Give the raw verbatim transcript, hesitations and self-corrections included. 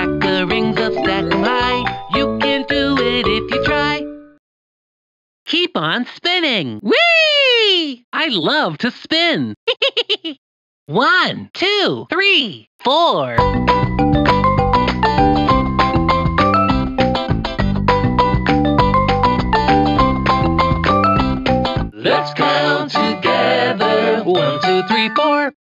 stack the rings up, stack 'em high. You can do it if you try. Keep on spinning. Whee! I love to spin. One, two, three, four. Let's count together. One, two, three, four.